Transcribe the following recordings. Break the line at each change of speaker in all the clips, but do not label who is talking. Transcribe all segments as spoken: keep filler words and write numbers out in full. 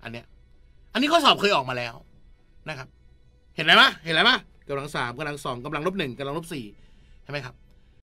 อันเนี้ยอันนี้ข้อสอบเคยออกมาแล้วนะครับเห็นอะไรไหมเห็นอะไรไหมกำลังสามกำลังสองกำลังลบหนึ่งกำลังลบสี่ใช่ไหมครับ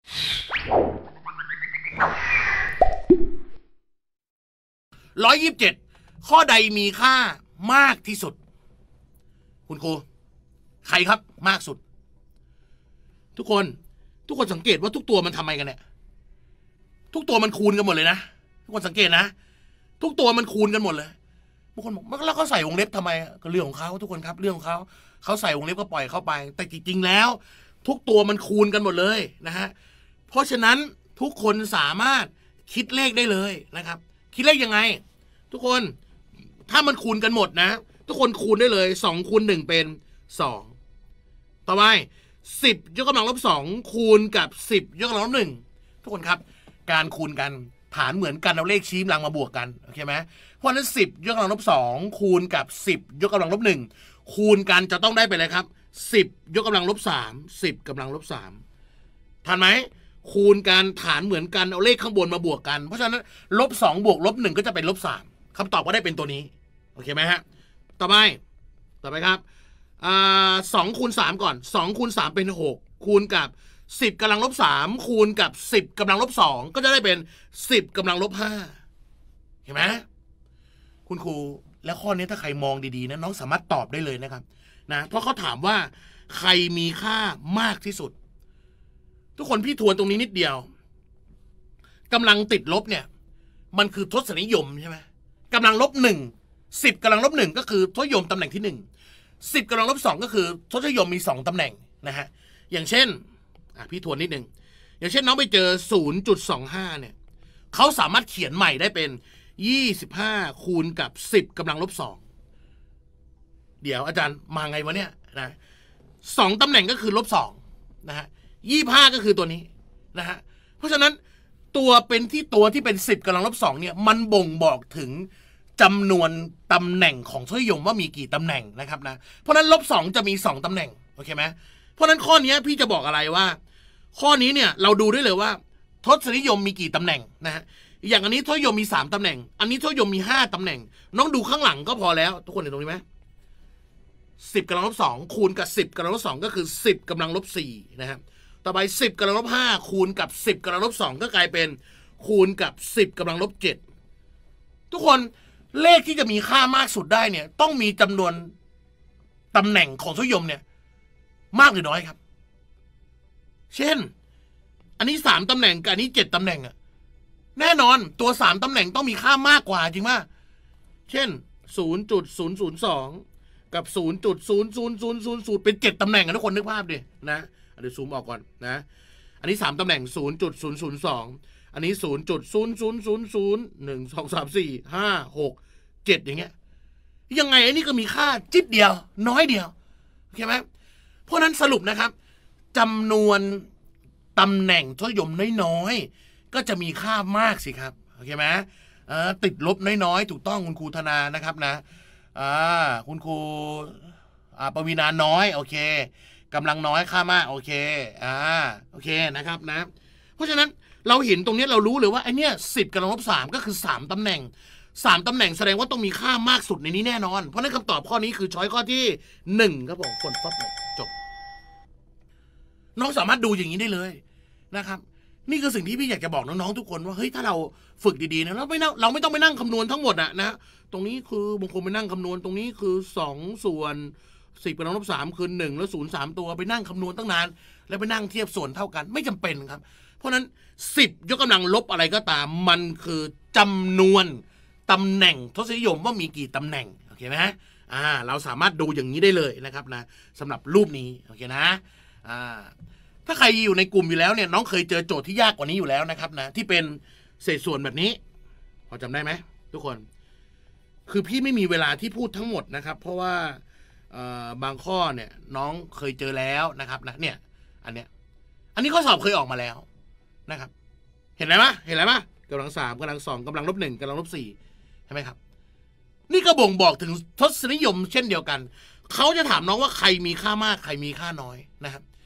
ร้อยยี่สิบเจ็ดข้อใดมีค่ามากที่สุดคุณครูใครครับมากสุดทุกคนทุกคนสังเกตว่าทุกตัวมันทำไมกันเนี่ยทุกตัวมันคูณกันหมดเลยนะทุกคนสังเกตนะทุกตัวมันคูณกันหมดเลยบางคนบอกแล้วเขาใส่วงเล็บทำไมก็เรื่องของเขาทุกคนครับเรื่องของเขาเขาใส่วงเล็บก็ปล่อยเข้าไปแต่จริงๆแล้วทุกตัวมันคูณกันหมดเลยนะฮะเพราะฉะนั้นทุกคนสามารถคิดเลขได้เลยนะครับคิดเลขยังไงทุกคนถ้ามันคูณกันหมดนะทุกคนคูณได้เลยสองคูณหนึ่งเป็นสองต่อไปสิบยกกำลังลบสองคูณกับสิบยกกำลังลบหนึ่งทุกคนครับการคูณกันฐานเหมือนกันเอาเลขชี้กำลังมาบวกกันโอเคไหมเพราะฉะนั้นสิบยกกำลังลบสองคูณกับสิบยกกำลังลบหนึ่งคูณกันจะต้องได้ไปเลยครับสิบยกกำลังลบสามสิบกำลังลบสามทันไหมคูณกันฐานเหมือนกันเอาเลขข้างบนมาบวกกันเพราะฉะนั้นลบสองบวกลบหนึ่งก็จะเป็นลบสามคำตอบก็ได้เป็นตัวนี้โอเคไหมฮะต่อไปต่อไปครับอ่าสองคูณสามก่อนสองคูณสามเป็นหกคูณกับสิบกำลังลบสามคูณกับสิบกำลังลบสองก็จะได้เป็นสิบกำลังลบห้าเห็นไหมคุณครูแล้วข้อนี้ถ้าใครมองดีๆนะน้องสามารถตอบได้เลยนะครับนะเพราะเขาถามว่าใครมีค่ามากที่สุดทุกคนพี่ทวนตรงนี้นิดเดียวกำลังติดลบเนี่ยมันคือทศนิยมใช่ไหมกำลังลบหนึ่งสิบกำลังลบหนึ่งก็คือทศนิยมตำแหน่งที่หนึ่งสิบกำลังลบสองก็คือทศนิยมมีสองตำแหน่งนะฮะอย่างเช่นอ่ะพี่ทวนนิดนึงอย่างเช่นน้องไปเจอ ศูนย์จุดสองห้า เนี่ยเขาสามารถเขียนใหม่ได้เป็นยี่สิบห้าคูณกับสิบกำลังลบสองเดี๋ยวอาจารย์มาไงวะเนี่ยนะสองตำแหน่งก็คือลบสองนะฮะยี่สิบห้าก็คือตัวนี้นะฮะเพราะฉะนั้นตัวเป็นที่ตัวที่เป็นสิบกำลังลบสองเนี่ยมันบ่งบอกถึงจำนวนตำแหน่งของทศนิยมว่ามีกี่ตำแหน่งนะครับนะเพราะนั้นลบสองจะมีสองตำแหน่งโอเคไหมเพราะนั้นข้อนี้พี่จะบอกอะไรว่าข้อนี้เนี่ยเราดูได้เลยว่าทศนิยมมีกี่ตำแหน่งนะฮะอย่างอันนี้ทศนิยมมีสามตำแหน่งอันนี้ทศนิยมมีห้าตำแหน่งน้องดูข้างหลังก็พอแล้วทุกคนเห็นตรงนี้ไหมสิบกำลังลบสองคูณกับสิบกำลังลบสองก็คือสิบกำลังลบสี่นะครับต่อไปสิบกำลังลบห้าคูณกับสิบกำลังลบสองก็กลายเป็นคูณกับสิบกำลังลบเจ็ดทุกคนเลขที่จะมีค่ามากสุดได้เนี่ยต้องมีจำนวนตำแหน่งของทศนิยมเนี่ยมากหรือน้อยครับเช่นอันนี้สามตำแหน่งกับอันนี้เจ็ดตำแหน่งอะแน่นอนตัวสามตำแหน่งต้องมีค่ามากกว่าจริงไหมเช่น ศูนย์จุดศูนย์ศูนย์สอง กับ ศูนย์จุดศูนย์ศูนย์ศูนย์ศูนย์ เป็นเจ็ดตำแหน่งนะทุกคนนึกภาพดินะเดี๋ยวซูมออกก่อนนะอันนี้สามตำแหน่ง ศูนย์จุดศูนย์ศูนย์สอง อันนี้ ศูนย์จุดศูนย์ศูนย์ศูนย์ศูนย์ หนึ่ง สอง สาม สี่ ห้า หก เจ็ดอย่างเงี้ยยังไงอันนี้ก็มีค่าจิตเดียวน้อยเดียวโอเคไหมเพราะนั้นสรุปนะครับจำนวนตำแหน่งทศนิยมน้อยๆก็จะมีค่ามากสิครับโอเคไหมติดลบน้อยๆถูกต้องคุณครูธนานะครับนะอ่าคุณครูอ่าปวีณาน้อยโอเคกำลังน้อยค่ามากโอเคอ่าโอเคนะครับนะเพราะฉะนั้นเราเห็นตรงนี้เรารู้เลยว่าไอเนี้ยสิบกำลังลบสามก็คือสามตำแหน่งสามตำแหน่งแสดงว่าต้องมีค่ามากสุดในนี้แน่นอนเพราะนั้นคำตอบข้อนี้คือช้อยข้อที่หนึ่งครับผมฝนฟับเลยจบน้องสามารถดูอย่างนี้ได้เลยนะครับนี่คือสิ่งที่พี่อยากจะบอกน้องๆทุกคนว่าเฮ้ยถ้าเราฝึกดีๆนะเราไม่เราไม่ต้องไปนั่งคำนวณทั้งหมดอะนะตรงนี้คือบางคนไปนั่งคำนวณตรงนี้คือสองส่วนสิบกำลังลบสามคือหนึ่งแล้วศูนย์สามตัวไปนั่งคำนวณตั้งนานแล้วไปนั่งเทียบส่วนเท่ากันไม่จำเป็นครับเพราะนั้นสิบยกกำลังลบอะไรก็ตามมันคือจำนวนตำแหน่งทศนิยมว่ามีกี่ตำแหน่งโอเคไหมอ่าเราสามารถดูอย่างนี้ได้เลยนะครับนะสำหรับรูปนี้โอเคนะอ่าถ้าใครอยู่ในกลุ่มอยู่แล้วเนี่ยน้องเคยเจอโจทย์ที่ยากกว่านี้อยู่แล้วนะครับนะที่เป็นเศษส่วนแบบนี้พอจำได้ไหมทุกคนคือพี่ไม่มีเวลาที่พูดทั้งหมดนะครับเพราะว่าบางข้อเนี่ยน้องเคยเจอแล้วนะครับนะเนี่ยอันเนี้ยอันนี้ข้อสอบเคยออกมาแล้วนะครับเห็นอะไรไหมเห็นอะไรไหมกำลังสามกำลังสองกำลังลบหนึ่งกำลังลบสี่ใช่ไหมครับนี่ก็บ่งบอกถึงทศนิยมเช่นเดียวกันเขาจะถามน้องว่าใครมีค่ามากใครมีค่าน้อยนะครับเพราะ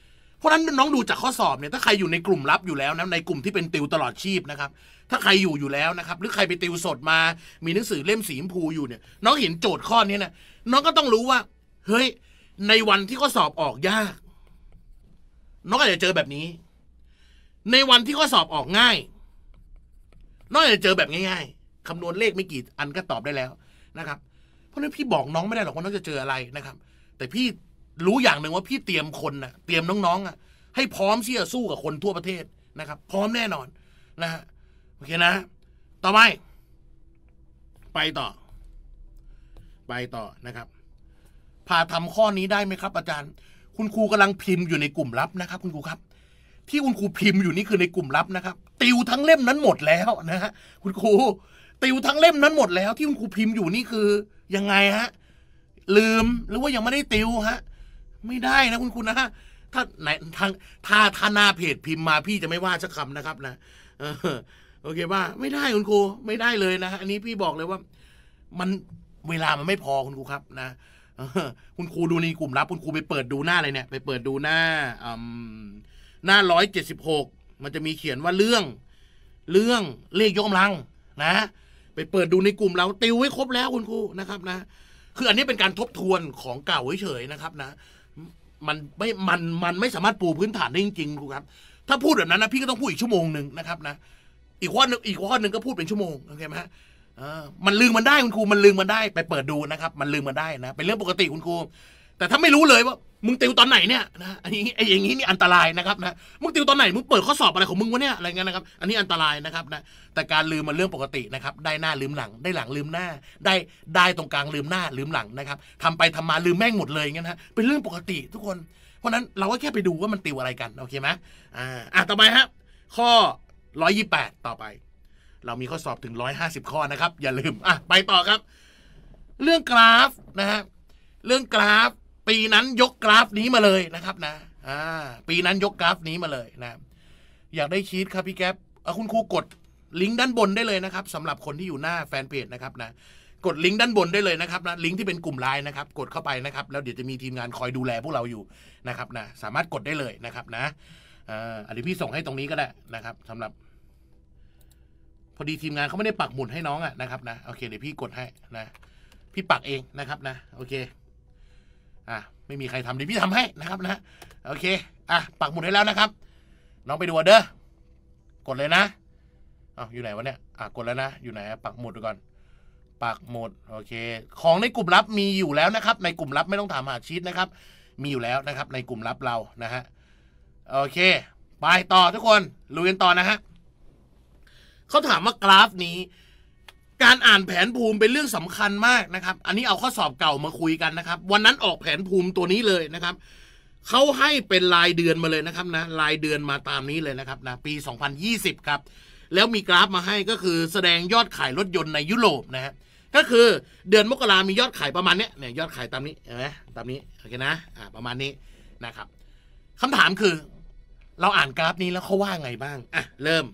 ราะฉะนั้นน้องดูจากข้อสอบเนี่ยถ้าใครอยู่ในกลุ่มลับอยู่แล้วนะในกลุ่มที่เป็นติวตลอดชีพนะครับถ้าใครอยู่อยู่แล้วนะครับหรือใครไปติวสดมามีหนังสือเล่มสีชมพูอยู่เนี่ยน้องเห็นโจทย์ข้อนี้นะน้องก็ต้องรู้ว่าเฮ้ยในวันที่ข้อสอบออกยากน้องอาจจะเจอแบบนี้ในวันที่ข้อสอบออกง่ายน้องอาจจะเจอแบบง่ายๆคำนวณเลขไม่กี่อันก็ตอบได้แล้วนะครับเพราะฉะนั้นพี่บอกน้องไม่ได้หรอกว่าน้องจะเจออะไรนะครับแต่พี่รู้อย่างหนึ่งว่าพี่เตรียมคนนะเตรียมน้องๆอ่ะให้พร้อมที่จะสู้กับคนทั่วประเทศนะครับพร้อมแน่นอนนะฮะโอเคนะต่อไปไปต่อไปต่อนะครับพาทำข้อนี้ได้ไหมครับอาจารย์คุณครูกำลังพิมพ์อยู่ในกลุ่มลับนะครับคุณครูครับที่คุณครูพิมพ์อยู่นี่คือในกลุ่มลับนะครับติวทั้งเล่มนั้นหมดแล้วนะฮะคุณครูติวทั้งเล่มนั้นหมดแล้วที่คุณครูพิมพ์อยู่นี่คือยังไงฮะลืมหรือว่ายังไม่ได้ติวฮะไม่ได้นะคุณครูนะถ้าไหนทางถ้าถ้าหน้าเพจพิมพ์มาพี่จะไม่ว่าสักคำนะครับนะเออโอเคว่าไม่ได้คุณครูไม่ได้เลยนะอันนี้พี่บอกเลยว่ามันเวลามันไม่พอคุณครูครับนะคุณครูดูในกลุ่มลับคุณครูไปเปิดดูหน้าอะไรเนี่ยไปเปิดดูหน้าอืมหน้าร้อยเจ็ดสิบหกมันจะมีเขียนว่าเรื่องเรื่องเลขยกกำลังนะไปเปิดดูในกลุ่มเราติวไว้ครบแล้วคุณครูนะครับนะคืออันนี้เป็นการทบทวนของเก่าเฉยๆนะครับนะมันไม่มันมันไม่สามารถปูพื้นฐานได้จริงๆครูครับถ้าพูดแบบนั้นนะพี่ก็ต้องพูดอีกชั่วโมงหนึ่งนะครับนะอีกข้อนึงอีกข้อหนึ่งก็พูดเป็นชั่วโมงโอเคไหมฮะมันลืมมันได้คุณครูมันลืมมันได้ไปเปิดดูนะครับมันลืมมันได้นะเป็นเรื่องปกติคุณครูแต่ถ้าไม่รู้เลยว่ามึงติวตอนไหนเนี่ยนะอันนี้ไอ้อย่างนี้นี่อันตรายนะครับนะมึงติวตอนไหนมึงเปิดข้อสอบอะไรของมึงวะเนี่ยอะไรเงี้ยนะครับอันนี้อันตรายนะครับนะแต่การลืมมันเรื่องปกตินะครับได้หน้าลืมหลังได้หลังลืมหน้าได้ได้ตรงกลางลืมหน้าลืมหลังนะครับทำไปทำมาลืมแม่งหมดเลยเงี้ยนะเป็นเรื่องปกติทุกคนเพราะนั้นเราก็แค่ไปดูว่ามันติวอะไรกันโอเคไหมอ่าอ่ะต่อไปครับข้อร้อยยี่สิบแปดต่อไปเรามีข้อสอบถึงร้อยห้าสิบข้อนะครับอย่าลืมอ่ะไปต่อครับเรื่องกราฟนะฮะเรื่องกราฟปีนั้นยกกราฟนี้มาเลยนะครับนะอ่าปีนั้นยกกราฟนี้มาเลยนะอยากได้ชีทครับพี่แก๊ปเอาคุณครูกดลิงก์ด้านบนได้เลยนะครับสำหรับคนที่อยู่หน้าแฟนเพจนะครับนะกดลิงก์ด้านบนได้เลยนะครับนะลิงก์ที่เป็นกลุ่มไลน์นะครับกดเข้าไปนะครับแล้วเดี๋ยวจะมีทีมงานคอยดูแลพวกเราอยู่นะครับนะสามารถกดได้เลยนะครับนะอ่าอันนี้พี่ส่งให้ตรงนี้ก็ได้นะครับสำหรับพอดีทีมงานเขาไม่ได้ปักหมุดให้น้องอ่ะนะครับนะโอเคเดี๋ยวพี่กดให้นะพี่ปักเองนะครับนะโอเคอ่ะไม่มีใครทำเดี๋ยวพี่ทำให้นะครับนะโอเคอ่ะปักหมุดให้แล้วนะครับน้องไปดูเด้อกดเลยนะอ้าวอยู่ไหนวะเนี่ยอ่ะกดแล้วนะอยู่ไหนปักหมุดดูก่อนปักหมุดโอเคของในกลุ่มลับมีอยู่แล้วนะครับในกลุ่มลับไม่ต้องถามหาชีทนะครับมีอยู่แล้วนะครับในกลุ่มลับเรานะฮะโอเคไปต่อทุกคนลุยกันต่อนะฮะเขาถามว่ากราฟนี้การอ่านแผนภูมิเป็นเรื่องสำคัญมากนะครับอันนี้เอาข้อสอบเก่ามาคุยกันนะครับวันนั้นออกแผนภูมิตัวนี้เลยนะครับเขาให้เป็นรายเดือนมาเลยนะครับนะรายเดือนมาตามนี้เลยนะครับนะปีสองพันยี่สิบครับแล้วมีกราฟมาให้ก็คือแสดงยอดขายรถยนต์ในยุโรปนะฮะก็คือเดือนมกรามียอดขายประมาณเนี้ยเนี่ยยอดขายตามนี้เห็นไหมตามนี้โอเคนะอ่าประมาณนี้นะครับคำถามคือเราอ่านกราฟนี้แล้วเขาว่าไงบ้างอ่ะเริ่ม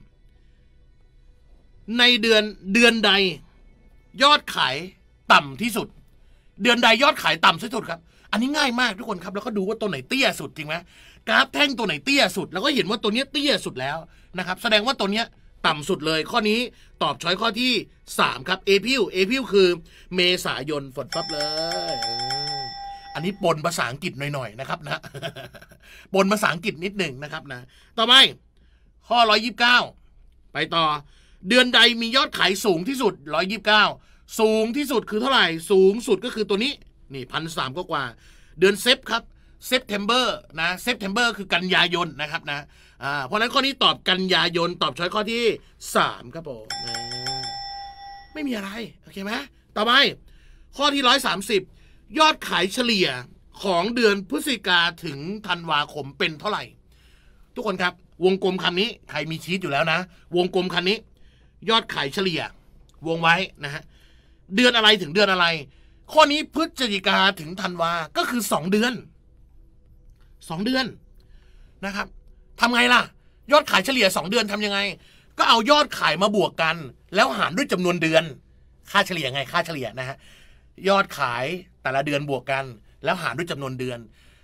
ในเดือนเดือนใดยอดขายต่ำที่สุดเดือนใดยอดขายต่ำที่สุดครับอันนี้ง่ายมากทุกคนครับแล้วก็ดูว่าตัวไหนเตี้ยสุดจริงไหมกราฟแท่งตัวไหนเตี้ยสุดแล้วก็เห็นว่าตัวนี้เตี้ยสุดแล้วนะครับแสดงว่าตัวนี้ต่ำสุดเลยข้อนี้ตอบช้อยข้อที่สามครับเอพิลเอพิลคือเมษายนฝนปั๊บเลยอันนี้ปนภาษาอังกฤษหน่อยๆนะครับนะปนภาษาอังกฤษนิดหนึ่งนะครับนะต่อไปข้อร้อยยี่สิบเก้าไปต่อเดือนใดมียอดขายสูงที่สุดร้อยยี่สิบเก้าสูงที่สุดคือเท่าไหร่สูงสุดก็คือตัวนี้นี่พันสามก็กว่าเดือนเซฟครับเซปเทมเบอร์นะเซปเทมเบอร์คือกันยายนนะครับนะอ่าเพราะนั้นข้อนี้ตอบกันยายนตอบช้อยข้อที่สามครับผมไม่มีอะไรโอเคไหมต่อไปข้อที่ร้อยสามสิบยอดขายเฉลี่ยของเดือนพฤศจิกาถึงธันวาคมเป็นเท่าไหร่ทุกคนครับวงกลมคำนี้ใครมีชีทอยู่แล้วนะวงกลมคำนี้ยอดขายเฉลี่ยวงไว้นะฮะเดือนอะไรถึงเดือนอะไรข้อนี้พฤศจิกาถึงธันวาก็คือสองเดือนสองเดือนนะครับทำไงล่ะยอดขายเฉลี่ยสองเดือนทำยังไงก็เอายอดขายมาบวกกันแล้วหารด้วยจำนวนเดือนค่าเฉลี่ยไงค่าเฉลี่ยนะฮะยอดขายแต่ละเดือนบวกกันแล้วหารด้วยจำนวนเดือน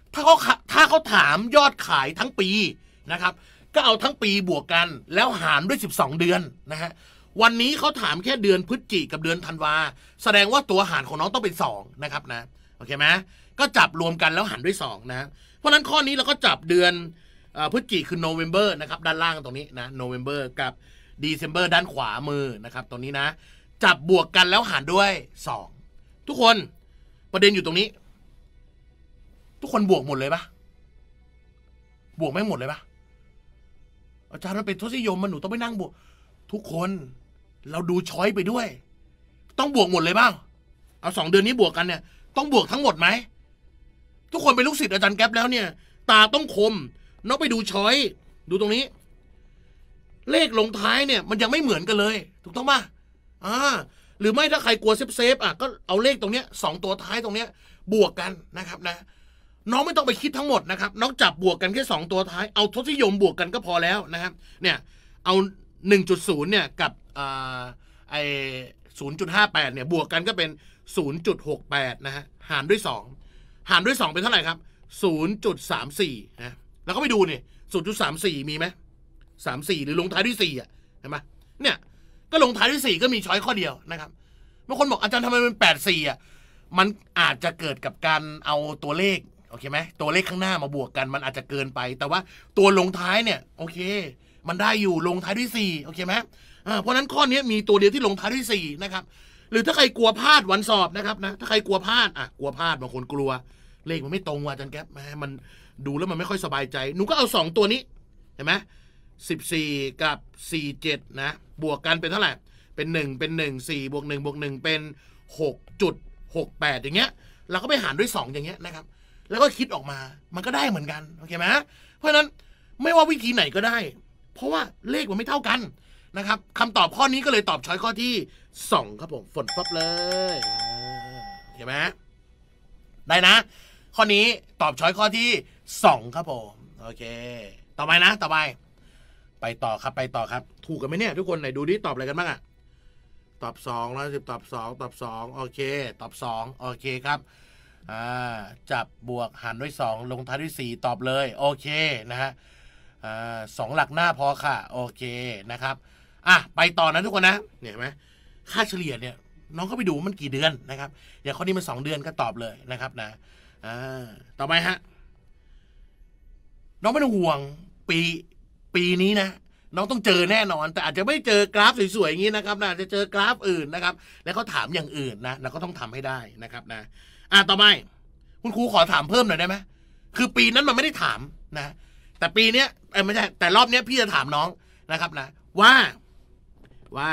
ถ้าเขาถ้าเขาถามยอดขายทั้งปีนะครับก็เอาทั้งปีบวกกันแล้วหารด้วยสิบสองเดือนนะฮะวันนี้เขาถามแค่เดือนพฤศจิกกับเดือนธันวาแสดงว่าตัวหารของน้องต้องเป็นสองนะครับนะโอเคไหมก็จับรวมกันแล้วหารด้วยสองนะเพราะนั้นข้อนี้เราก็จับเดือนพฤศจิกคือ November นะครับด้านล่างตรงนี้นะ November กับ December ด้านขวามือนะครับตรงนี้นะจับบวกกันแล้วหารด้วยสองทุกคนประเด็นอยู่ตรงนี้ทุกคนบวกหมดเลยปะบวกไม่หมดเลยปะอาจารย์มันเป็นทศนิยมมันหนูต้องไปนั่งบวกทุกคนเราดูช้อยไปด้วยต้องบวกหมดเลยบ้างเอาสองเดือนนี้บวกกันเนี่ยต้องบวกทั้งหมดไหมทุกคนเป็นลูกศิษย์อาจารย์แก๊ปแล้วเนี่ยตาต้องคมน้องไปดูช้อยดูตรงนี้เลขลงท้ายเนี่ยมันยังไม่เหมือนกันเลยถูกต้องป่ะอ่าหรือไม่ถ้าใครกลัวเซฟเซฟอ่ะก็เอาเลขตรงเนี้ยสองตัวท้ายตรงเนี้ยบวกกันนะครับนะน้องไม่ต้องไปคิดทั้งหมดนะครับน้องจับบวกกันแค่สองตัวท้ายเอาทศนิยมบวกกันก็พอแล้วนะครับเนี่ยเอา หนึ่งจุดศูนย์ เนี่ยกับอ่าไอ ศูนย์จุดห้าแปด เนี่ยบวกกันก็เป็น ศูนย์จุดหกแปด นะฮะหารด้วยสองหารด้วยสองเป็นเท่าไหร่ครับ ศูนย์จุดสามสี่ นะแล้วก็ไปดูนี่ ศูนย์จุดสามสี่ มีไหมสามสิบสี่หรือลงท้ายด้วยสี่อ่ะเห็นไหมเนี่ยก็ลงท้ายด้วยสี่ก็มีช้อยข้อเดียวนะครับบางคนบอกอาจารย์ทำไมมันแปดสิบสี่อ่ะมันอาจจะเกิดกับการเอาตัวเลขโอเคไหมตัวเลขข้างหน้ามาบวกกันมันอาจจะเกินไปแต่ว่าตัวลงท้ายเนี่ยโอเคมันได้อยู่ลงท้ายด้วยสี่โอเคไหมอ่าเพราะนั้นข้อนี้มีตัวเดียวที่ลงท้ายด้วยสี่นะครับหรือถ้าใครกลัวพลาดวันสอบนะครับนะถ้าใครกลัวพลาดอ่ะกลัวพลาดบางคนกลัวเลขมันไม่ตรงว่ะอาจารย์แก๊ปมันดูแล้วมันไม่ค่อยสบายใจหนูก็เอาสองตัวนี้เห็นไหมสิบสี่กับสี่เจ็ดนะบวกกันเป็นเท่าไหร่เป็นหนึ่งเป็นหนึ่งสี่บวกหนึ่งบวกหนึ่งเป็นหกจุดหกแปดอย่างเงี้ยเราก็ไปหารด้วยสองอย่างเงี้ยนะครับแล้วก็คิดออกมามันก็ได้เหมือนกันโอเคไหมเพราะฉะนั้นไม่ว่าวิธีไหนก็ได้เพราะว่าเลขมันไม่เท่ากันนะครับคำตอบข้อนี้ก็เลยตอบช้อยข้อที่สองครับผมฝนฟับเลยเห็นไหมได้นะข้อนี้ตอบช้อยข้อที่สองครับผมโอเคต่อไปนะต่อไปไปต่อครับไปต่อครับถูกกันไหมเนี่ยทุกคนไหนดูดิตอบอะไรกันบ้างอะตอบสองร้อยสิบตอบสองตอบสองโอเคตอบสองโอเคครับอ่าจับบวกหารด้วยสองลงท้ายด้วยสี่ตอบเลยโอเคนะฮะอ่าสองหลักหน้าพอค่ะโอเคนะครับอ่ะไปต่อนะทุกคนนะเนี่ยเห็นไหมค่าเฉลี่ยเนี่ยน้องก็ไปดูมันกี่เดือนนะครับอย่างข้อนี้มันสองเดือนก็ตอบเลยนะครับนะอ่าต่อไปฮะน้องไม่ต้องห่วงปีปีนี้นะน้องต้องเจอแน่นอนแต่อาจจะไม่เจอกราฟสวยๆอย่างนี้นะครับนะจะเจอกราฟอื่นนะครับแล้วเขาถามอย่างอื่นนะเราก็ต้องทำให้ได้นะครับนะอ่ะต่อไปคุณครูขอถามเพิ่มหน่อยได้ไหมคือปีนั้นมันไม่ได้ถามนะแต่ปีเนี้ยเออไม่ใช่แต่รอบเนี้ยพี่จะถามน้องนะครับนะว่าว่า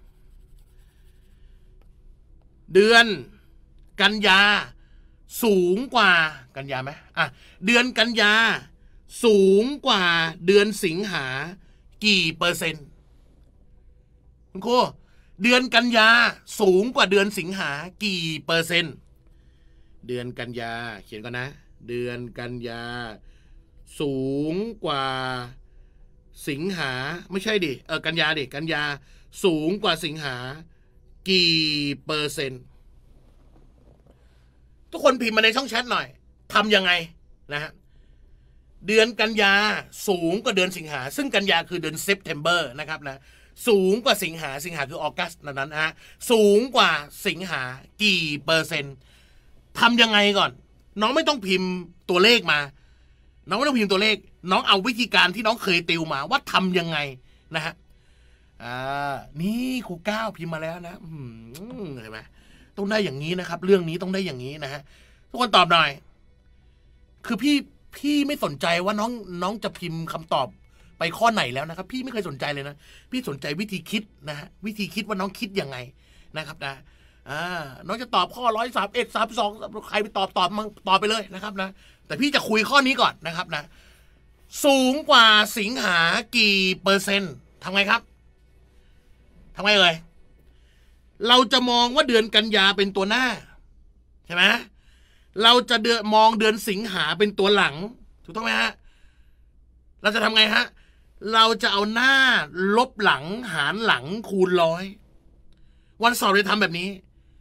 เดือนกันยาสูงกว่ากันยาไหมอ่ะเดือนกันยาสูงกว่าเดือนสิงหากี่เปอร์เซ็นต์คุณครูเดือนกันยาสูงกว่าเดือนสิงหากี่เปอร์เซ็นต์เดือนกันยาเขียนก่อนนะเดือนกันยาสูงกว่าสิงหาไม่ใช่ดิเออกันยาดิกันยาสูงกว่าสิงหากี่เปอร์เซ็นต์ทุกคนพิมพ์มาในช่องแชทหน่อยทำยังไงนะฮะเดือนกันยาสูงกว่าเดือนสิงหาซึ่งกันยาคือเดือนเซปเทมเบอร์นะครับนะสูงกว่าสิงหาสิงหาคือออกัสนั้นนั้นฮะสูงกว่าสิงหากี่เปอร์เซ็นต์ทำยังไงก่อนน้องไม่ต้องพิมพ์ตัวเลขมาน้องไม่ต้องพิมพ์ตัวเลขน้องเอาวิธีการที่น้องเคยติวมาว่าทำยังไงนะฮะอ่านี่ครูก้าวพิมพ์มาแล้วนะเห็นไหมต้องได้อย่างนี้นะครับเรื่องนี้ต้องได้อย่างนี้นะฮะทุกคนตอบหน่อยคือพี่พี่ไม่สนใจว่าน้องน้องจะพิมพ์คำตอบไปข้อไหนแล้วนะครับพี่ไม่เคยสนใจเลยนะพี่สนใจวิธีคิดนะฮะวิธีคิดว่าน้องคิดยังไงนะครับนะอ่าน้องจะตอบข้อร้อยสามเอ็ดสามสองใครไปตอบตอบมันตอบไปเลยนะครับนะแต่พี่จะคุยข้อนี้ก่อนนะครับนะสูงกว่าสิงหากี่เปอร์เซ็นต์ทำไงครับทำไงเลยเราจะมองว่าเดือนกันยาเป็นตัวหน้าใช่ไหมเราจะเดือนมองเดือนสิงหาเป็นตัวหลังถูกต้องไหมฮะเราจะทำไงฮะเราจะเอาหน้าลบหลังหารหลังคูณร้อยวันสอบจะทำแบบนี้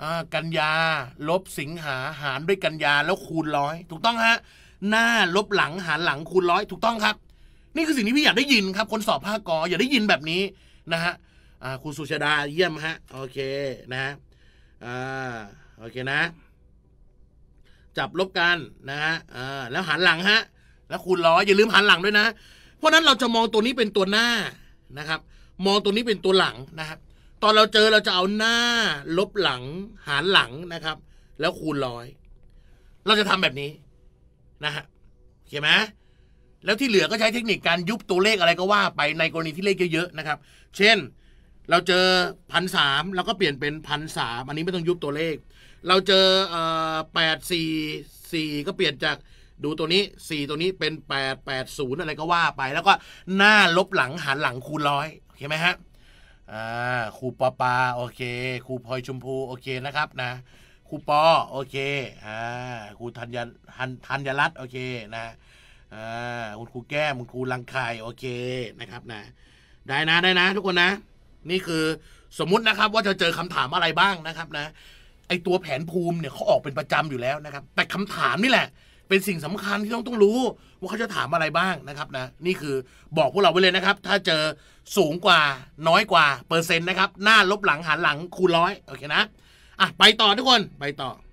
กันยาลบสิงหาหารด้วยกันยาแล้วคูณร้อยถูกต้องฮะหน้าลบหลังหารหลังคูณร้อยถูกต้องครับนี่คือสิ่งที่พี่อยากได้ยินครับคนสอบภาคกอยากได้ยินแบบนี้นะฮะครูสุชาดาเยี่ยมฮะโอเคนะอ่าโอเคนะจับลบกันนะฮะอ่าแล้วหันหลังฮะแล้วคูณร้อยอย่าลืมหันหลังด้วยนะเพราะนั้นเราจะมองตัวนี้เป็นตัวหน้านะครับมองตัวนี้เป็นตัวหลังนะครับตอนเราเจอเราจะเอาหน้าลบหลังหารหลังนะครับแล้วคูณร้อยเราจะทำแบบนี้นะฮะโอเคไหมแล้วที่เหลือก็ใช้เทคนิคการยุบตัวเลขอะไรก็ว่าไปในกรณีที่เลขเยอะๆนะครับเช่นเราเจอพันสามเราก็เปลี่ยนเป็นพันสามอันนี้ไม่ต้องยุบตัวเลขเราเจอเอ่อแปดสี่สี่ก็เปลี่ยนจากดูตัวนี้สี่ตัวนี้เป็นแปดแปดศูนย์อะไรก็ว่าไปแล้วก็หน้าลบหลังหารหลังคูณร้อยโอเคไหมฮะอ่าครูปอปาโอเคครูพลอยชมพูโอเคนะครับนะครูปอโอเคอ่าครูธัญธัญรัตน์โอเคนะอ่าคุณครูแก้มคุณครูลังไข่โอเคนะครับนะได้นะได้นะทุกคนนะนี่คือสมมุตินะครับว่าจะเจอคำถามอะไรบ้างนะครับนะไอตัวแผนภูมิเนี่ยเขาออกเป็นประจำอยู่แล้วนะครับแต่คำถามนี่แหละเป็นสิ่งสำคัญที่ต้องต้องรู้ว่าเขาจะถามอะไรบ้างนะครับนะนี่คือบอกพวกเราไว้เลยนะครับถ้าเจอสูงกว่าน้อยกว่าเปอร์เซ็นต์นะครับหน้าลบหลังหารหลังคูณร้อยโอเคนะอ่ะไปต่อทุกคนไปต่อ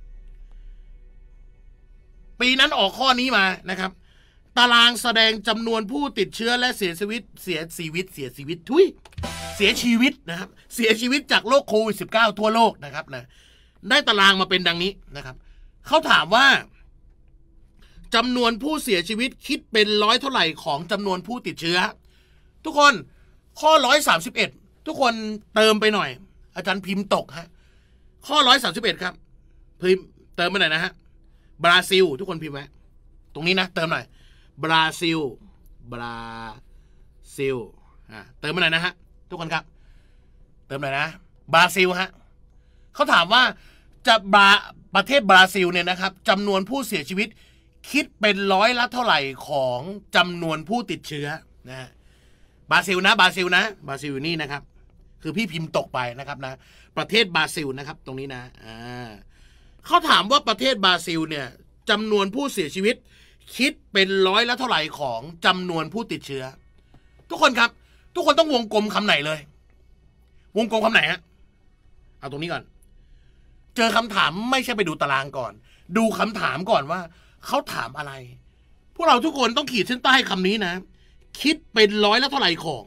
ปีนั้นออกข้อนี้มานะครับตารางแสดงจำนวนผู้ติดเชื้อและเสียชีวิตเสียชีวิตเสียชีวิตทุยเสียชีวิตนะครับเสียชีวิตจากโรคโควิด สิบเก้า ทั่วโลกนะครับนะได้ตารางมาเป็นดังนี้นะครับเขาถามว่าจำนวนผู้เสียชีวิตคิดเป็นร้อยเท่าไหร่ของจำนวนผู้ติดเชื้อทุกคนข้อหนึ่งร้อยสามสิบเอ็ดทุกคนเติมไปหน่อยอาจารย์พิมพ์ตกฮะข้อหนึ่งร้อยสามสิบเอ็ดครับพิมพ์เติมไปหน่อยนะฮะบราซิลทุกคนพิมพ์ไว้ตรงนี้นะเติมหน่อยบราซิลบราซิลอ่าเติมไปหน่อยนะฮะทุกคนครับเติมหน่อยนะบราซิลฮะเขาถามว่าจะบราประเทศบราซิลเนี่ยนะครับจำนวนผู้เสียชีวิตคิดเป็นร้อยละเท่าไหร่ของจำนวนผู้ติดเชื้อนะฮะบราซิลนะบราซิลนะบราซิลนี่นะครับคือพี่พิมพ์ตกไปนะครับนะประเทศบราซิลนะครับตรงนี้นะอ่าเขาถามว่าประเทศบราซิลเนี่ยจำนวนผู้เสียชีวิตคิดเป็นร้อยละเท่าไหร่ของจำนวนผู้ติดเชื้อทุกคนครับทุกคนต้องวงกลมคำไหนเลยวงกลมคำไหนฮะเอาตรงนี้ก่อนเจอคำถามไม่ใช่ไปดูตารางก่อนดูคำถามก่อนว่าเขาถามอะไรพวกเราทุกคนต้องขีดเส้นใต้คำนี้นะคิดเป็นร้อยละเท่าไหร่ของ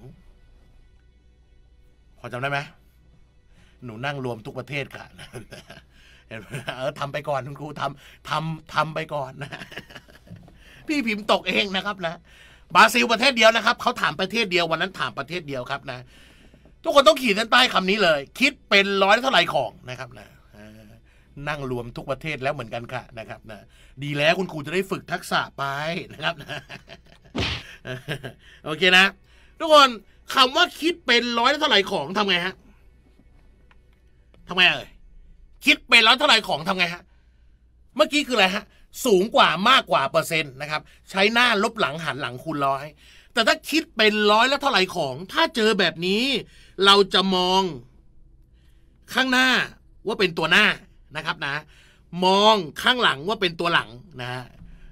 พอจำได้ไหมหนูนั่งรวมทุกประเทศค่ะเออทำไปก่อนคุณครูทำทำทำไปก่อนนะพี่พิมพ์ตกเองนะครับนะบราซิลประเทศเดียวนะครับเขาถามประเทศเดียววันนั้นถามประเทศเดียวครับนะทุกคนต้องขีดเส้นใต้คำนี้เลยคิดเป็นร้อยเท่าไหร่ของนะครับนะนั่งรวมทุกประเทศแล้วเหมือนกันค่ะนะครับนะดีแล้วคุณครูจะได้ฝึกทักษะไปนะครับนะโอเคนะทุกคนคำว่าคิดเป็นร้อยเท่าไหร่ของทำไงฮะทำไงเอ่ยคิดเป็นร้อยเท่าไหร่ของทำไงฮะเมื่อกี้คืออะไรฮะสูงกว่ามากกว่าเปอร์เซ็นต์นะครับใช้หน้าลบหลังหันหลังคูณร้อยแต่ถ้าคิดเป็นร้อยแล้วเท่าไหร่ของถ้าเจอแบบนี้เราจะมองข้างหน้าว่าเป็นตัวหน้านะครับนะมองข้างหลังว่าเป็นตัวหลังนะฮะ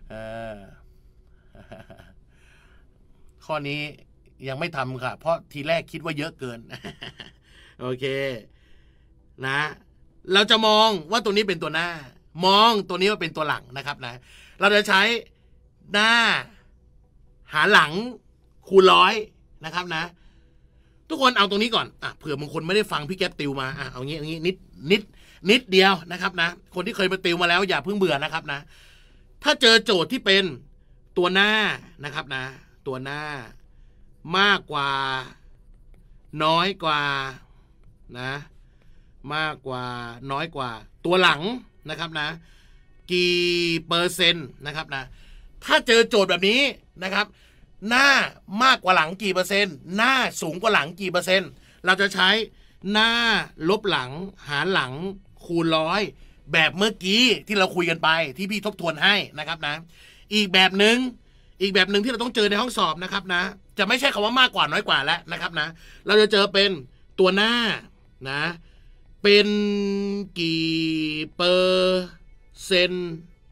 ข้อนี้ยังไม่ทำค่ะเพราะทีแรกคิดว่าเยอะเกินโอเคนะเราจะมองว่าตัวนี้เป็นตัวหน้ามองตัวนี้ว่าเป็นตัวหลังนะครับนะเราจะใช้หน้าหาหลังคูณร้อยนะครับนะทุกคนเอาตรงนี้ก่อนอ่ะเผื่อบางคนไม่ได้ฟังพี่แก๊ปติวมาอ่ะเอางี้เอางี้นิดนิดนิดเดียวนะครับนะคนที่เคยมาติวมาแล้วอย่าเพิ่งเบื่อนะครับนะถ้าเจอโจทย์ที่เป็นตัวหน้านะครับนะตัวหน้ามากกว่าน้อยกว่านะมากกว่าน้อยกว่าตัวหลังนะครับนะกี่เปอร์เซ็นต์นะครับนะถ้าเจอโจทย์แบบนี้นะครับหน้ามากกว่าหลังกี่เปอร์เซ็นต์หน้าสูงกว่าหลังกี่เปอร์เซ็นต์เราจะใช้หน้าลบหลังหารหลังคูณร้อยแบบเมื่อกี้ที่เราคุยกันไปที่พี่ทบทวนให้นะครับนะอีกแบบหนึ่งอีกแบบหนึ่งที่เราต้องเจอในห้องสอบนะครับนะจะไม่ใช่คำว่ามากกว่าน้อยกว่าแล้วนะครับนะเราจะเจอเป็นตัวหน้านะเป็นกี่เปอร์เซ็นต์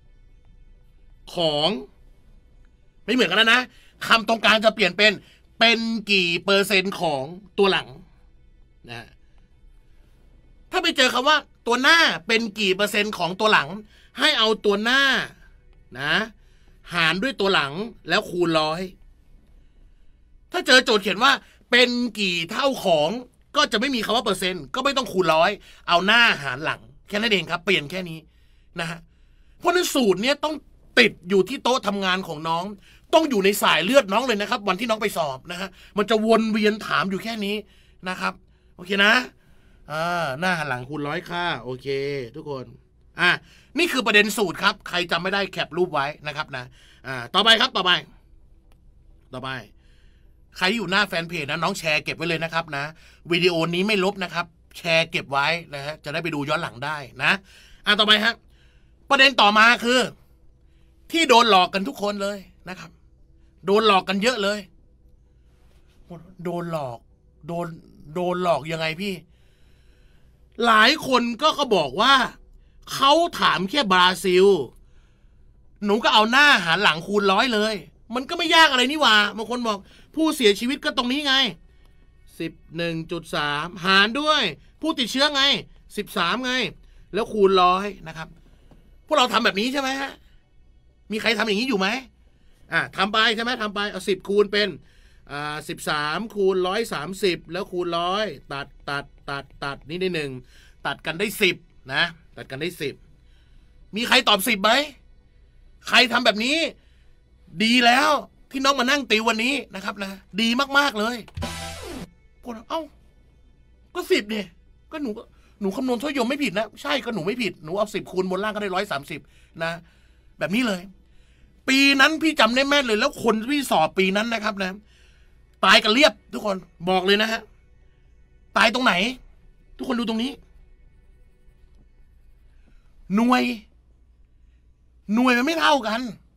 ของไม่เหมือนกันแล้วนะคำตรงกลางจะเปลี่ยนเป็นเป็นกี่เปอร์เซ็นต์ของตัวหลังนะถ้าไปเจอคำว่าตัวหน้าเป็นกี่เปอร์เซ็นต์ของตัวหลังให้เอาตัวหน้านะหารด้วยตัวหลังแล้วคูณร้อยถ้าเจอโจทย์เขียนว่าเป็นกี่เท่าของก็จะไม่มีคำว่าเปอร์เซ็นต์ก็ไม่ต้องคูณร้อยเอาหน้าหารหลังแค่นั้นเองครับเปลี่ยนแค่นี้นะฮะเพราะนั้นสูตรเนี้ยต้องติดอยู่ที่โต๊ะทำงานของน้องต้องอยู่ในสายเลือดน้องเลยนะครับวันที่น้องไปสอบนะฮะมันจะวนเวียนถามอยู่แค่นี้นะครับโอเคนะอ่าหน้าหันหลังคูณร้อยค่าโอเคทุกคนอ่ะนี่คือประเด็นสูตรครับใครจำไม่ได้แคปรูปไว้นะครับนะอ่าต่อไปครับต่อไปต่อไปใครที่อยู่หน้าแฟนเพจนะน้องแชร์เก็บไว้เลยนะครับนะวิดีโอนี้ไม่ลบนะครับแชร์เก็บไว้นะฮะจะได้ไปดูย้อนหลังได้นะอ่ะต่อไปฮะประเด็นต่อมาคือที่โดนหลอกกันทุกคนเลยนะครับโดนหลอกกันเยอะเลยโดนหลอกโดนโดนหลอกยังไงพี่หลายคนก็ก็บอกว่าเขาถามแค่บราซิลหนูก็เอาหน้าหารหลังคูณร้อยเลยมันก็ไม่ยากอะไรนี่หว่าบางคนบอกผู้เสียชีวิตก็ตรงนี้ไง สิบเอ็ดจุดสาม หารด้วยผู้ติดเชื้อไงสิบสามไงแล้วคูณร้อยนะครับพวกเราทำแบบนี้ใช่ไหมฮะมีใครทำอย่างนี้อยู่ไหมอ่ะทำไปใช่ไหมทำไปเอาสิบคูณเป็นอ่าสิบสามคูณร้อยสามสิบแล้วคูณร้อยตัดตัดตัดตัดนี่ได้หนึ่งตัดกันได้สิบนะตัดกันได้สิบมีใครตอบสิบไหมใครทำแบบนี้ดีแล้วที่น้องมานั่งติววันนี้นะครับนะดีมากๆเลยพวกเราเอ้าก็สิบเนี่ยก็หนูหนูคำนวณทศยมไม่ผิดนะใช่ก็หนูไม่ผิดหนูเอาสิบคูณบนล่างก็ได้ร้อยสามสิบนะแบบนี้เลยปีนั้นพี่จำได้แม่นเลยแล้วคนที่สอบปีนั้นนะครับนะตายกันเรียบทุกคนบอกเลยนะฮะตายตรงไหนทุกคนดูตรงนี้หน่วยหน่วยมันไม่เท่ากัน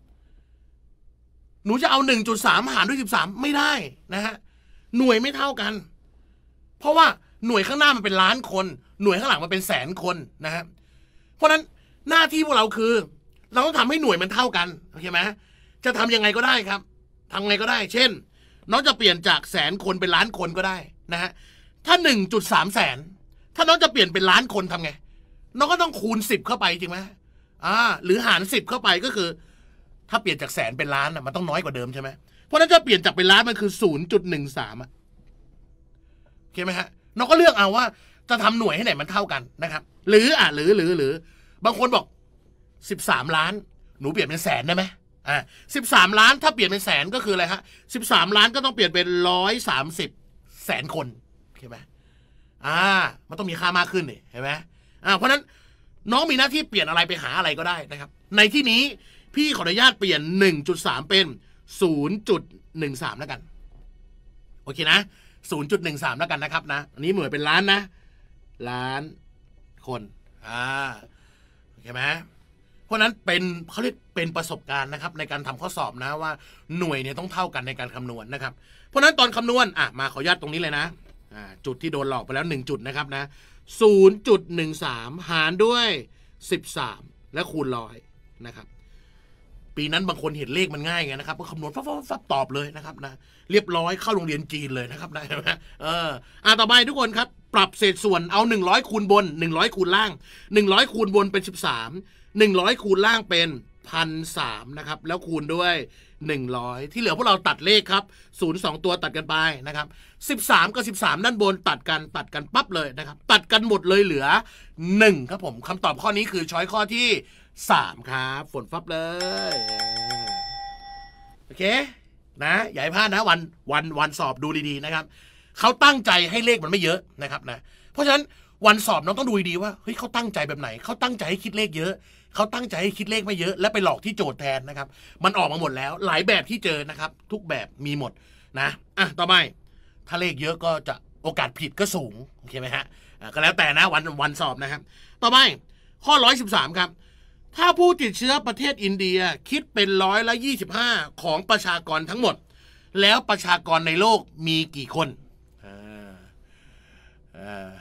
หนูจะเอา หนึ่งจุดสาม หารด้วยสิบสามไม่ได้นะฮะหน่วยไม่เท่ากันเพราะว่าหน่วยข้างหน้ามันเป็นล้านคนหน่วยข้างหลังมันเป็นแสนคนนะฮะเพราะนั้นหน้าที่พวกเราคือเราต้องทำให้หน่วยมันเท่ากันโอเคไหมจะทำยังไงก็ได้ครับทำไงก็ได้เช่นน้องจะเปลี่ยนจากแสนคนเป็นล้านคนก็ได้นะฮะถ้า หนึ่งจุดสาม แสนถ้าน้องจะเปลี่ยนเป็นล้านคนทำไงน้องก็ต้องคูณสิบเข้าไปจริงไหมอ่าหรือหารสิบเข้าไปก็คือถ้าเปลี่ยนจากแสนเป็นล้านอ่ะมันต้องน้อยกว่าเดิมใช่ไหมเพราะนั้นจะเปลี่ยนจากเป็นล้านมันคือ ศูนย์จุดหนึ่งสาม อ่ะโอเคไหมฮะน้องก็เลือกเอาว่าจะทำหน่วยให้ไหนมันเท่ากันนะครับหรืออ่ะหรือหรือหรือบางคนบอกสิบสามล้านหนูเปลี่ยนเป็นแสนได้ไหมอ่าสิบสามล้านถ้าเปลี่ยนเป็นแสนก็คืออะไรฮะสิบสามล้านก็ต้องเปลี่ยนเป็นร้อยสามสิบแสนคนโอเคไหมอ่ามันต้องมีค่ามากขึ้นนี่เห็นไหมอ่าเพราะนั้นน้องมีหน้าที่เปลี่ยนอะไรไปหาอะไรก็ได้นะครับในที่นี้พี่ขออนุญาตเปลี่ยน หนึ่งจุดสาม เป็น ศูนย์จุดหนึ่งสาม แล้วกันโอเคนะ ศูนย์จุดหนึ่งสาม แล้วกันนะครับนะอันนี้หน่วยเป็นล้านนะล้านคนอ่าโอเคไหมเพราะนั้นเป็นเขาเรียกเป็นประสบการณ์นะครับในการทำข้อสอบนะว่าหน่วยเนี่ยต้องเท่ากันในการคำนวณนะครับเพราะนั้นตอนคำนวณอ่ะมาขออนุญาตตรงนี้เลยนะอ่าจุดที่โดนหลอกไปแล้วหนึ่งจุดนะครับนะ ศูนย์จุดหนึ่งสาม หารด้วยสิบสามและคูณร้อยนะครับปีนั้นบางคนเห็นเลขมันง่ายไงนะครับก็คำนวณฟับๆตอบเลยนะครับนะเรียบร้อยเข้าโรงเรียนจีนเลยนะครับนะเอออ่ะต่อไปทุกคนครับปรับเศษส่วนเอาหนึ่งร้อยคูณบนหนึ่งร้อยคูณล่างหนึ่งร้อยคูณบนเป็นสิบสามหนึ่งร้อยคูณล่างเป็น หนึ่งพันสามร้อย นะครับแล้วคูณด้วยหนึ่งร้อยที่เหลือพวกเราตัดเลขครับศูนย์ สองตัวตัดกันไปนะครับสิบสามกับสิบสามด้านบนตัดกันตัดกันปั๊บเลยนะครับตัดกันหมดเลยเหลือหนึ่งครับผมคำตอบข้อนี้คือช้อยข้อที่สามครับฝนฟับเลยโอเคนะอย่าให้พลาดนะวันวันวันสอบดูดีๆนะครับเขาตั้งใจให้เลขมันไม่เยอะนะครับนะเพราะฉะนั้นวันสอบน้องต้องดูดีว่าเฮ้ยเขาตั้งใจแบบไหนเขาตั้งใจให้คิดเลขเยอะเขาตั้งใจให้คิดเลขไม่เยอะและไปหลอกที่โจทย์แทนนะครับมันออกมาหมดแล้วหลายแบบที่เจอนะครับทุกแบบมีหมดนะอ่ะต่อไปถ้าเลขเยอะก็จะโอกาสผิดก็สูงโอเคไหมฮะอ่ะก็แล้วแต่นะวันวันสอบนะครับต่อไปข้อหนึ่งร้อยสิบสามครับถ้าผู้ติดเชื้อประเทศอินเดียคิดเป็นร้อยละยี่สิบห้าของประชากรทั้งหมดแล้วประชากรในโลกมีกี่คนอ่าอ่า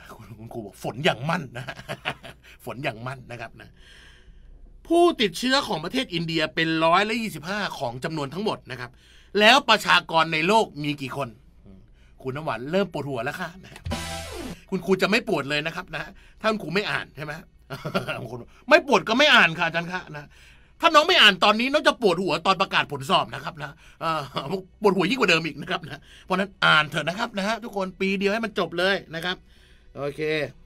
คุณครูบอกฝนอย่างมั่นนะ ฝนอย่างมั่นนะครับนะผู้ติดเชื้อของประเทศอินเดียเป็นร้อยละยี่สิบห้าของจำนวนทั้งหมดนะครับแล้วประชากรในโลกมีกี่คนคุณน้ำหวานเริ่มปวดหัวแล้วค่ะนะคุณครูจะไม่ปวดเลยนะครับนะถ้าคุณครูไม่อ่านใช่ไหม ไม่ปวดก็ไม่อ่านค่ะอาจารย์คะนะถ้าน้องไม่อ่านตอนนี้น้องจะปวดหัวตอนประกาศผลสอบนะครับนะปวดหัวยิ่งกว่าเดิมอีกนะครับนะเพราะนั้นอ่านเถอะนะครับนะฮะทุกคนปีเดียวให้มันจบเลยนะครับโอเค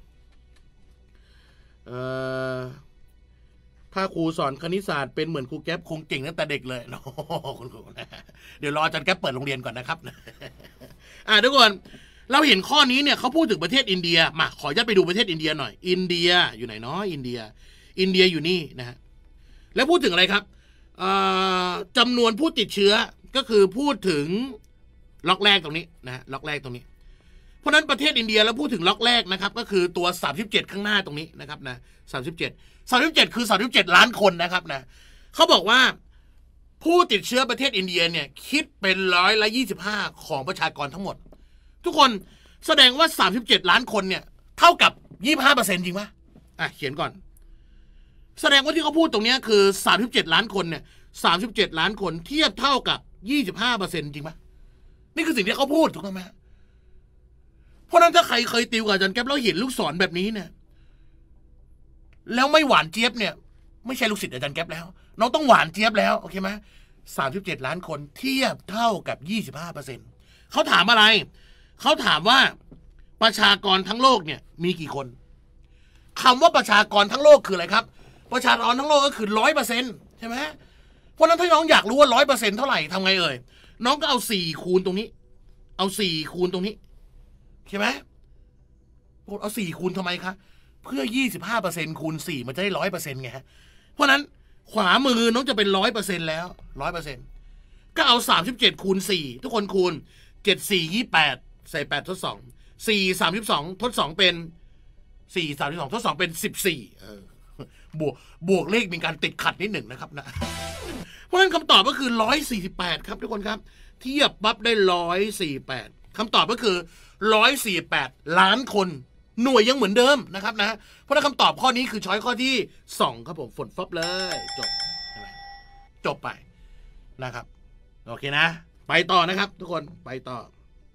เอ่อถ้าครูสอนคณิตศาสตร์เป็นเหมือนครูแก๊ปคงเก่งตั้งแต่เด็กเลยโอ้คุณครูนะเดี๋ยวรออาจารย์แก๊ปเปิดโรงเรียนก่อนนะครับอ่าทุกคนเราเห็นข้อนี้เนี่ยเขาพูดถึงประเทศอินเดียมาขอยัดไปดูประเทศอินเดียหน่อยอินเดียอยู่ไหนเนาะอินเดียอินเดียอยู่นี่นะฮะแล้วพูดถึงอะไรครับจำนวนผู้ติดเชื้อก็คือพูดถึงล็อกแรกตรงนี้นะฮะล็อกแรกตรงนี้เพราะนั้นประเทศอินเดียแล้วพูดถึงล็อกแรกนะครับก็คือตัวสามสิบเจ็ดข้างหน้าตรงนี้นะครับนะสามสิบเจ็ด สามสิบเจ็ดคือสามสิบเจ็ดล้านคนนะครับนะเขาบอกว่าผู้ติดเชื้อประเทศอินเดียเนี่ยคิดเป็นร้อยละยี่สิบห้าของประชากรทั้งหมดทุกคนแสดงว่าสามสิบเจ็ดล้านคนเนี่ยเท่ากับ ยี่สิบห้าเปอร์เซ็นต์ จริงปะอ่ะเขียนก่อนแสดงว่าที่เขาพูดตรงนี้คือสามสิบเจ็ดล้านคนเนี่ยสามสิบเจ็ดล้านคนเทียบเท่ากับ ยี่สิบห้าเปอร์เซ็นต์ จริงปะนี่คือสิ่งที่เขาพูดถูกต้องไหมเพราะนั้นถ้าใครเคยติวกับอาจารย์แก๊ปแล้วเห็นลูกศรแบบนี้เนี่ยแล้วไม่หวานเจี๊ยบเนี่ยไม่ใช่ลูกศิษย์อาจารย์แก๊ปแล้วน้องต้องหวานเจี๊ยบแล้วโอเคไหมสามสิบเจ็ดล้านคนเทียบเท่ากับ ยี่สิบห้าเปอร์เซ็นต์ เขาถามอะไรเขาถามว่าประชากรทั้งโลกเนี่ยมีกี่คนคำว่าประชากรทั้งโลกคืออะไรครับประชากรทั้งโลกก็คือร้อยเปอร์เซ็นต์ใช่ไหมเพราะนั้นถ้าน้องอยากรู้ว่าร้อยเปอร์เซ็นต์เท่าไหร่ทำไงเอ่ยน้องก็เอาสี่คูณตรงนี้เอาสี่คูณตรงนี้ใช่ไหมเอาสี่คูณทำไมคะเพื่อ ยี่สิบห้าเปอร์เซ็นต์ คูณสี่มันจะได้ ร้อยเปอร์เซ็นต์ ไงฮะเพราะนั้นขวามือน้องจะเป็น ร้อยเปอร์เซ็นต์ แล้ว ร้อยเปอร์เซ็นต์ ก็เอาสามสิบเจ็ดคูณสี่ทุกคนคูณเจ็ด สี่ ยี่สิบแปดใส่แปดทดสองสี่ สามสิบสองทดสองเป็นสี่ สามสิบสองทดสองเป็นสิบสี่เออบวกบวกเลขมีการติดขัดนิดหนึ่งนะครับนะเพราะฉะนั้นคำตอบก็คือหนึ่งร้อยสี่สิบแปดครับทุกคนครับเทียบปั๊บได้หนึ่งร้อยสี่สิบแปดคำตอบก็คือหนึ่งร้อยสี่สิบแปดล้านคนหน่วยยังเหมือนเดิมนะครับนะเพราะนั้นคำตอบข้อนี้คือช้อยข้อที่สองครับผมฝนฟับเลยจบจบไปนะครับโอเคนะไปต่อนะครับทุกคนไปต่อ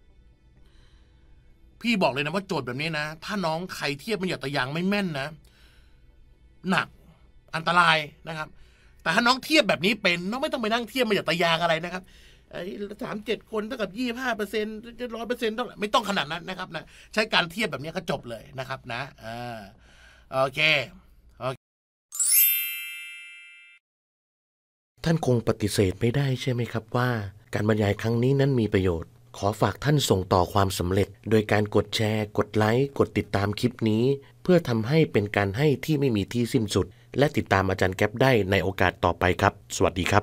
พี่บอกเลยนะว่าโจทย์แบบนี้นะถ้าน้องใครเทียบมันหยาดตะยางไม่แม่นนะหนักอันตรายนะครับแต่ถ้าน้องเทียบแบบนี้เป็นน้องไม่ต้องไปนั่งเทียบมันหยาดตะยางอะไรนะครับสามเจ็ดคนเท่ากับยี่ห้าเปอร์เซ็นต์ร้อยเปอร์เซ็นต์ต้องไม่ต้องขนาดนั้นนะครับนะใช้การเทียบแบบนี้ก็จบเลยนะครับนะอ่าโอเคท่านคงปฏิเสธไม่ได้ใช่ไหมครับว่าการบรรยายครั้งนี้นั้นมีประโยชน์ขอฝากท่านส่งต่อความสำเร็จโดยการกดแชร์กดไลค์กดติดตามคลิปนี้เพื่อทำให้เป็นการให้ที่ไม่มีที่สิ้นสุดและติดตามอาจารย์แก๊ปได้ในโอกาสต่อไปครับสวัสดีครับ